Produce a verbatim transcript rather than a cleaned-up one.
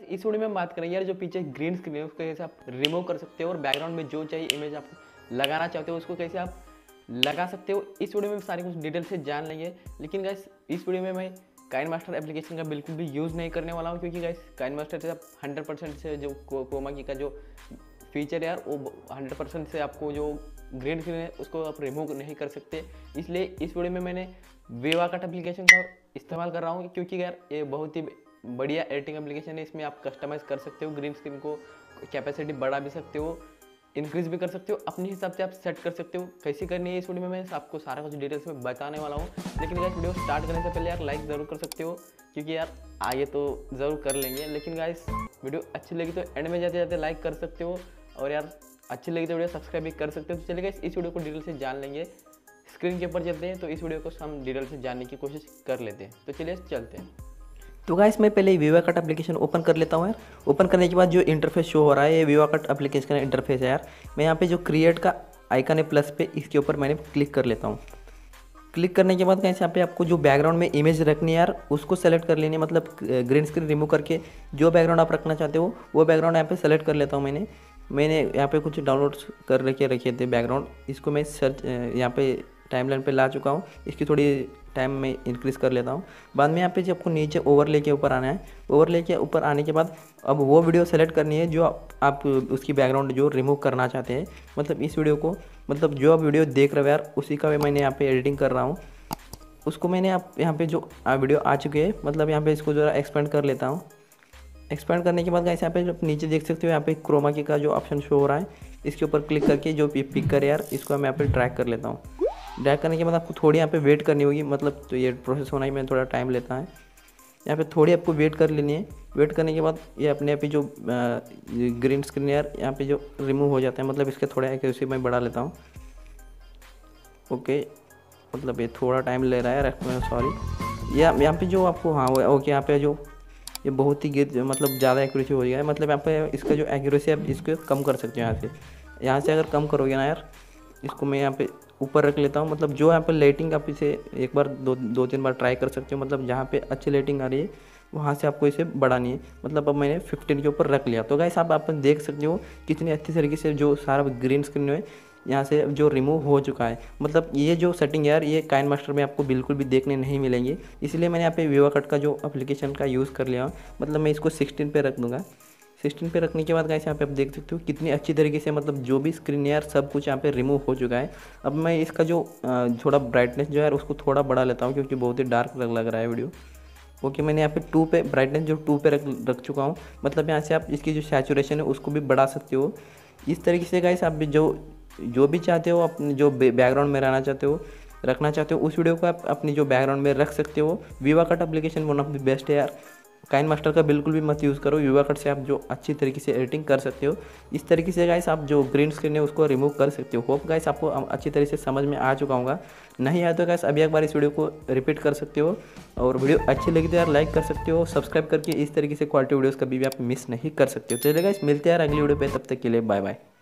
इस वीडियो में हम बात करेंगे यार जो पीछे ग्रीन स्क्रीन है उसको कैसे आप रिमूव कर सकते हो और बैकग्राउंड में जो चाहिए इमेज आप लगाना चाहते हो उसको कैसे आप लगा सकते हो। इस वीडियो में सारी कुछ डिटेल से जान लेंगे। लेकिन गाइस इस वीडियो में मैं काइनमास्टर एप्लीकेशन का बिल्कुल भी यूज़ नहीं करने वाला हूँ, क्योंकि गाइस काइनमास्टर से आप हंड्रेड परसेंट से जो क्रोमा की का जो फीचर है यार वो हंड्रेड परसेंट से आपको जो ग्रीन स्क्रीन है उसको आप रिमूव नहीं कर सकते। इसलिए इस वीडियो में मैंने विवा कट एप्लीकेशन का इस्तेमाल कर रहा हूँ, क्योंकि यार ये बहुत ही बढ़िया एडिटिंग एप्लीकेशन है। इसमें आप कस्टमाइज़ कर सकते हो, ग्रीन स्क्रीन को कैपेसिटी बढ़ा भी सकते हो, इंक्रीज भी कर सकते हो, अपने हिसाब से आप सेट कर सकते हो। कैसे करनी है इस वीडियो में मैं आपको सारा कुछ डिटेल्स में बताने वाला हूँ। लेकिन गाइस वीडियो स्टार्ट करने से पहले यार लाइक ज़रूर कर सकते हो, क्योंकि यार आगे तो ज़रूर कर लेंगे। लेकिन गाइस वीडियो अच्छी लगी तो एंड में जाते जाते लाइक कर सकते हो, और यार अच्छी लगी तो वीडियो सब्सक्राइब भी कर सकते हो। तो चलिए गाइस इस वीडियो को डिटेल से जान लेंगे। स्क्रीन के ऊपर चलते हैं तो इस वीडियो को हम डिटेल से जानने की कोशिश कर लेते हैं। तो चलिए चलते हैं। तो गाइस मैं पहले विवा कट एप्लीकेशन ओपन कर लेता हूँ यार। ओपन करने के बाद जो इंटरफेस शो हो रहा है ये विवा कट एप्लीकेशन का इंटरफेस है यार। मैं यहाँ पे जो क्रिएट का आइकन है प्लस पे, इसके ऊपर मैंने क्लिक कर लेता हूँ। क्लिक करने के बाद गाइस यहाँ पे आपको जो बैकग्राउंड में इमेज रखनी है यार उसको सेलेक्ट कर लेनी है, मतलब ग्रीन स्क्रीन रिमूव करके जो बैकग्राउंड आप रखना चाहते हो वो बैकग्राउंड यहाँ पे सेलेक्ट कर लेता हूँ। मैंने मैंने यहाँ पे कुछ डाउनलोड कर रखे रखे थे बैकग्राउंड, इसको मैं सर्च यहाँ पे टाइमलाइन पे ला चुका हूँ। इसकी थोड़ी टाइम में इंक्रीज़ कर लेता हूँ। बाद में यहाँ पे जब आपको नीचे ओवरले के ऊपर आना है, ओवरले के ऊपर आने के बाद अब वो वीडियो सेलेक्ट करनी है जो आप उसकी बैकग्राउंड जो रिमूव करना चाहते हैं। मतलब इस वीडियो को, मतलब जो आप वीडियो देख रहे हो यार उसी का मैंने यहाँ पे एडिटिंग कर रहा हूँ। उसको मैंने आप यहाँ पे जो वीडियो आ चुके हैं, मतलब यहाँ पे इसको ज़रा एक्सपेंड कर लेता हूँ। एक्सपेंड करने के बाद गाइस यहाँ पे जो नीचे देख सकते हो यहाँ पे क्रोमा की का जो ऑप्शन शो हो रहा है, इसके ऊपर क्लिक करके जो पिक्चर है यार इसको मैं यहाँ पे ड्रैग कर लेता हूँ। ड्रैग करने के बाद आपको थोड़ी यहाँ पे वेट करनी होगी, मतलब तो ये प्रोसेस होना ही में थोड़ा टाइम लेता है। यहाँ पे थोड़ी आपको वेट कर लेनी है। वेट करने के बाद ये अपने आप ही जो ग्रीन स्क्रीन यार यहाँ पे जो रिमूव हो जाता है, मतलब इसके थोड़ा एक्यूरेसी मैं बढ़ा लेता हूँ। ओके, मतलब ये थोड़ा टाइम ले रहा है, सॉरी। या यहाँ पे जो आपको हाँ ओके यहाँ पे जो ये बहुत ही गिर मतलब ज़्यादा एक्यूरेसी हो गया है, मतलब यहाँ पे इसका जो एक्यूरेसी आप इसको कम कर सकते हो। यहाँ से यहाँ से अगर कम करोगे ना यार, इसको मैं यहाँ पे ऊपर रख लेता हूँ। मतलब जो यहाँ पे लाइटिंग आप इसे एक बार दो दो तीन बार ट्राई कर सकते हो, मतलब जहाँ पे अच्छी लाइटिंग आ रही है वहाँ से आपको इसे बढ़ानी है। मतलब अब मैंने फिफ्टीन के ऊपर रख लिया। तो गाइस आप आप देख सकते हो कितनी अच्छी तरीके से जो सारा ग्रीन स्क्रीन है यहाँ से जो रिमूव हो चुका है। मतलब ये जो सेटिंग यार ये काइनमास्टर में आपको बिल्कुल भी देखने नहीं मिलेंगे, इसलिए मैंने यहाँ पे विवा कट का जो एप्लीकेशन का यूज़ कर लिया। मतलब मैं इसको सिक्सटीन पे रख दूँगा। सिक्सटीन पे रखने के बाद गाइस यहाँ पे आप देख सकते हो कितनी अच्छी तरीके से, मतलब जो भी स्क्रीन यार सब कुछ यहाँ पे रिमूव हो चुका है। अब मैं इसका जो थोड़ा ब्राइटनेस जो है उसको थोड़ा बढ़ा लेता हूँ, क्योंकि बहुत ही डार्क लग रहा है वीडियो। ओके, मैंने यहाँ पे टू पे ब्राइटनेस जो टू पे रख रख चुका हूँ। मतलब यहाँ से आप इसकी जो सैचुरेशन है उसको भी बढ़ा सकते हो। इस तरीके से गाइस आप जो जो भी चाहते हो अपने जो बैकग्राउंड में रहना चाहते हो रखना चाहते हो उस वीडियो को आप अपनी जो बैकग्राउंड में रख सकते हो। VivaCut application one of the best है यार। काइनमास्टर का बिल्कुल भी मत यूज़ करो। विवा कट से आप जो अच्छी तरीके से एडिटिंग कर सकते हो। इस तरीके से गाइस आप जो ग्रीन स्क्रीन है उसको रिमूव कर सकते हो। होप गाइस आपको अच्छी तरीके से समझ में आ चुका होगा। नहीं आया तो गाइस अभी एक बार इस वीडियो को रिपीट कर सकते हो, और वीडियो अच्छी लगी तो यार लाइक कर सकते हो। सब्सक्राइब करके इस तरीके से क्वालिटी वीडियोज़ कभी भी आप मिस नहीं कर सकते हो। चलिए गाइस मिलते हैं यार अगली वीडियो पे, तब तक के लिए बाय बाय।